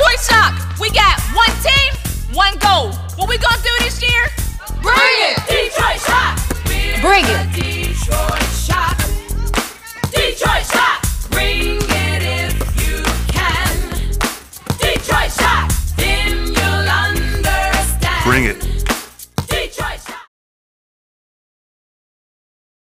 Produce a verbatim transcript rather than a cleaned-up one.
Detroit Shock. We got one team, one goal. What we gonna do this year? Bring it! Detroit Shock! We're Bring the it. Detroit Shock. Detroit Shock! Bring it if you can. Detroit Shock! Then you'll understand. Bring it.